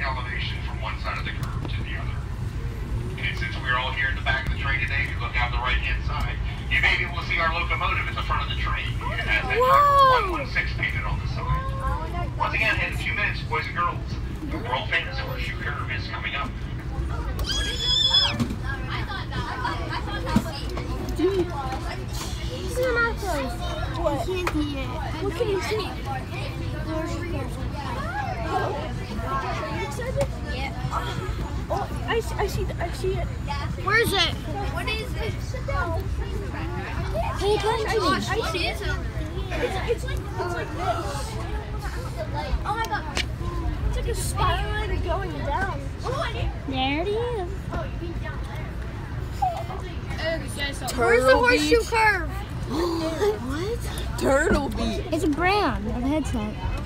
elevation from one side of the curve to the other. And since we're all here in the back of the train today, if you look out the right-hand side, you may be able to see our locomotive at the front of the train. It has that number 116 painted on the side. Once again, in a few minutes, boys and girls, the world-famous horseshoe curve is coming up. What? I can't see it. What can you see? Oh, I see it. Where is it? What is it? Hey, attention. What is it? It's like this. Oh my god. It's like a spiral going down. There it is. Where's the horseshoe curve? What? Turtle Beach. It's a brand of headset.